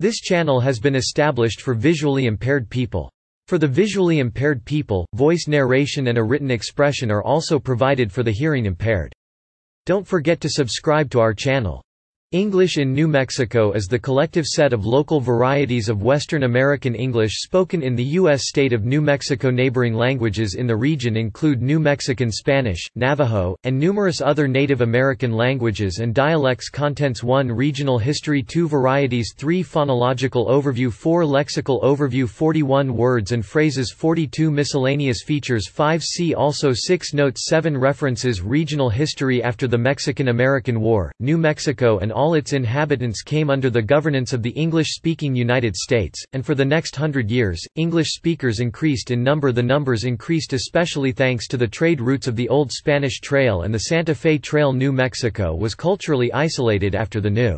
This channel has been established for visually impaired people. For the visually impaired people, voice narration and a written expression are also provided for the hearing impaired. Don't forget to subscribe to our channel. English in New Mexico is the collective set of local varieties of Western American English spoken in the U.S. state of New Mexico. Neighboring languages in the region include New Mexican Spanish, Navajo, and numerous other Native American languages and dialects. Contents: 1. Regional history, 2. Varieties, 3. Phonological overview, 4. Lexical overview, 41 words and phrases, 42 miscellaneous features, 5. See also 6 Notes, 7 References. Regional history. After the Mexican-American War, New Mexico and all its inhabitants came under the governance of the English-speaking United States, and for the next 100 years, English speakers increased in number. The numbers increased especially thanks to the trade routes of the Old Spanish Trail and the Santa Fe Trail. New Mexico was culturally isolated after the New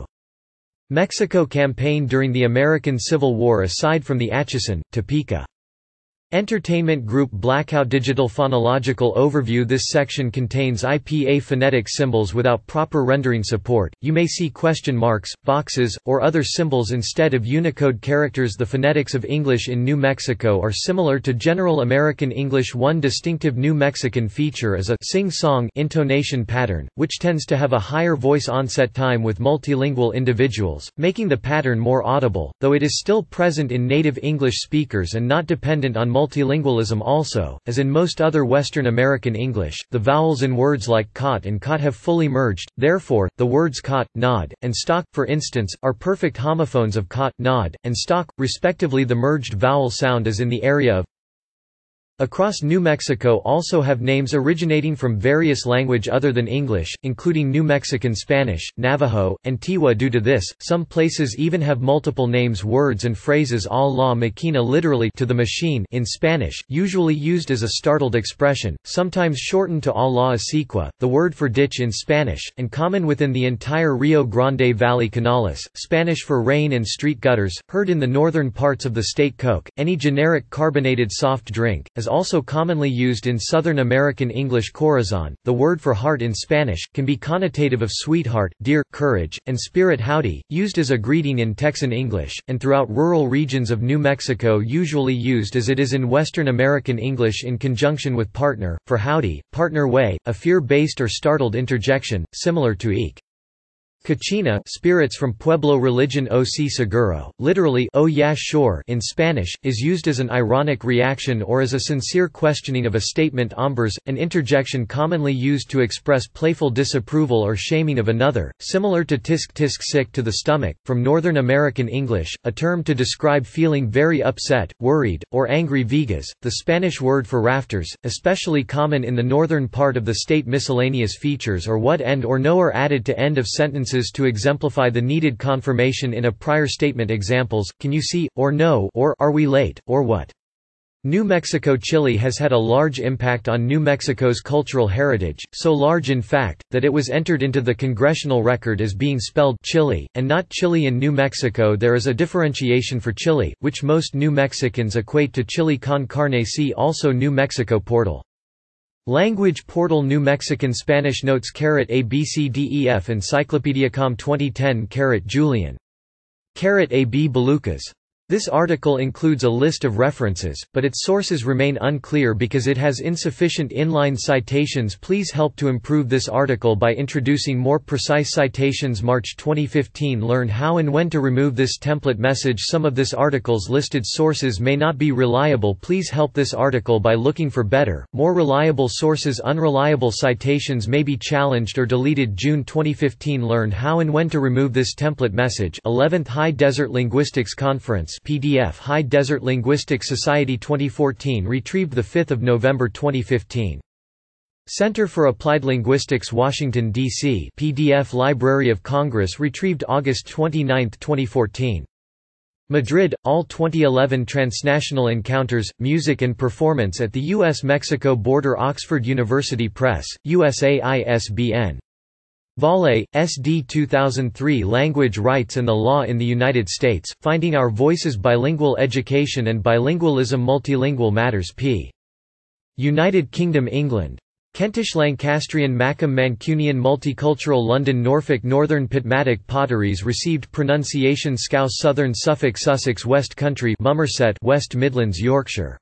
Mexico campaign during the American Civil War. Aside from the Atchison, Topeka Entertainment Group Blackout. Digital Phonological overview. This section contains IPA phonetic symbols without proper rendering support. You may see question marks, boxes, or other symbols instead of Unicode characters. The phonetics of English in New Mexico are similar to General American English. One distinctive New Mexican feature is a sing-song intonation pattern, which tends to have a higher voice onset time with multilingual individuals, making the pattern more audible, though it is still present in native English speakers and not dependent on multilingualism. Also, as in most other Western American English, the vowels in words like cot and cot have fully merged, therefore, the words cot, nod, and stock, for instance, are perfect homophones of cot, nod, and stock, respectively. The merged vowel sound is in the area of across New Mexico also have names originating from various language other than English, including New Mexican Spanish, Navajo, and Tiwa. Due to this, some places even have multiple names. Words and phrases: a la máquina, literally to the machine in Spanish, usually used as a startled expression, sometimes shortened to a la acequa, the word for ditch in Spanish, and common within the entire Rio Grande Valley. Canales, Spanish for rain and street gutters, heard in the northern parts of the state. Coke, any generic carbonated soft drink, as also commonly used in Southern American English. Corazon, the word for heart in Spanish, can be connotative of sweetheart, dear, courage, and spirit. Howdy, used as a greeting in Texan English, and throughout rural regions of New Mexico, usually used as it is in Western American English in conjunction with partner, for howdy, partner way, a fear-based or startled interjection, similar to eek. Cachina, spirits from Pueblo religion. O si seguro, literally oh yeah sure in Spanish, is used as an ironic reaction or as a sincere questioning of a statement. Hombres, an interjection commonly used to express playful disapproval or shaming of another, similar to tisk tisk, sick to the stomach, from Northern American English, a term to describe feeling very upset, worried, or angry. Vigas, the Spanish word for rafters, especially common in the northern part of the state. Miscellaneous features or what end or no are added to end of sentences to exemplify the needed confirmation in a prior statement. Examples: can you see, or no, or are we late, or what. New Mexico chili has had a large impact on New Mexico's cultural heritage, so large in fact, that it was entered into the congressional record as being spelled chili, and not chili. In New Mexico there is a differentiation for chili, which most New Mexicans equate to chili con carne. See also New Mexico portal. Language portal. New Mexican Spanish notes *ABCDEF Encyclopediacom 2010 Julian *AB Belucas. This article includes a list of references, but its sources remain unclear because it has insufficient inline citations. Please help to improve this article by introducing more precise citations. March 2015. Learn how and when to remove this template message. Some of this article's listed sources may not be reliable. Please help this article by looking for better, more reliable sources. Unreliable citations may be challenged or deleted. June 2015. Learn how and when to remove this template message. 11th High Desert Linguistics Conference PDF. High Desert Linguistics Society 2014. Retrieved 5 November 2015. Center for Applied Linguistics, Washington, D.C. PDF. Library of Congress. Retrieved August 29, 2014. Madrid, All 2011. Transnational Encounters, Music and Performance at the U.S.-Mexico Border. Oxford University Press, USA. ISBN Vale, S.D. 2003. Language Rights and the Law in the United States, Finding Our Voices. Bilingual Education and Bilingualism. Multilingual Matters. P. United Kingdom, England. Kentish Lancastrian Macam Mancunian Multicultural London Norfolk Northern Pitmatic Potteries received pronunciation Scouse Southern Suffolk Sussex West Country Somerset West Midlands Yorkshire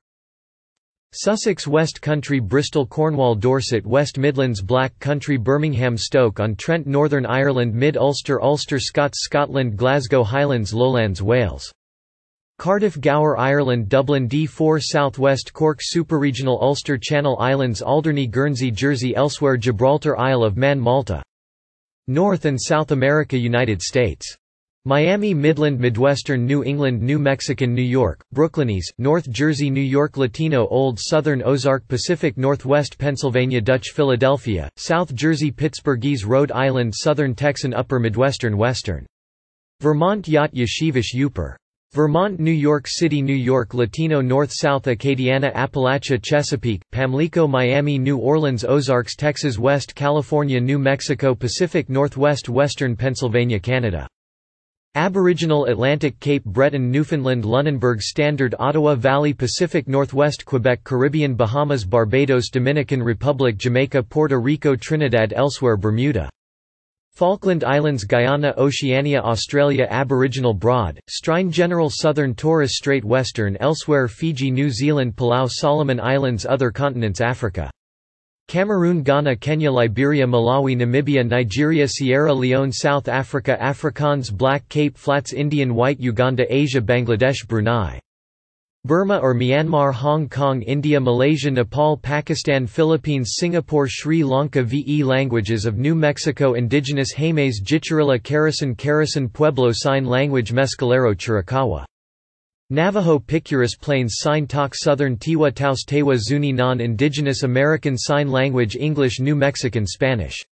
Sussex West Country Bristol Cornwall Dorset West Midlands Black Country Birmingham Stoke-on-Trent Northern Ireland Mid-Ulster Ulster Scots Scotland Glasgow Highlands Lowlands Wales Cardiff Gower Ireland Dublin D4 South West Cork Superregional Ulster Channel Islands Alderney Guernsey Jersey Elsewhere Gibraltar Isle of Man Malta North and South America United States Miami Midland Midwestern New England New Mexican New York, Brooklynese, North Jersey New York Latino Old Southern Ozark Pacific Northwest Pennsylvania Dutch Philadelphia, South Jersey Pittsburghese Rhode Island Southern Texan Upper Midwestern Western Vermont Yacht Yeshivish Yooper Vermont New York City New York Latino North-South Acadiana Appalachia Chesapeake, Pamlico Miami New Orleans Ozarks Texas West California New Mexico Pacific Northwest Western Pennsylvania Canada Aboriginal Atlantic Cape Breton Newfoundland Lunenburg Standard Ottawa Valley Pacific Northwest Quebec Caribbean Bahamas Barbados Dominican Republic Jamaica Puerto Rico Trinidad Elsewhere Bermuda Falkland Islands Guyana Oceania Australia Aboriginal Broad, Strine General Southern Torres Strait Western Elsewhere Fiji New Zealand Palau Solomon Islands Other continents Africa Cameroon Ghana Kenya Liberia Malawi Namibia Nigeria Sierra Leone South Africa Afrikaans Black Cape Flats Indian White Uganda Asia Bangladesh Brunei Burma or Myanmar Hong Kong India Malaysia Nepal Pakistan Philippines Singapore Sri Lanka VE Languages of New Mexico Indigenous Jemez Jicarilla Carasan Pueblo Sign Language Mescalero Chiricahua Navajo Picurus Plains Sign Talk Southern Tiwa Taos Tewa Zuni Non-Indigenous American Sign Language English New Mexican Spanish